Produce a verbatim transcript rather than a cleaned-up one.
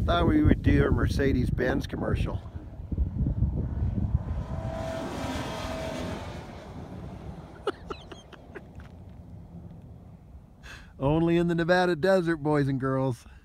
Thought we would do a Mercedes-Benz commercial. Only in the Nevada desert, boys and girls.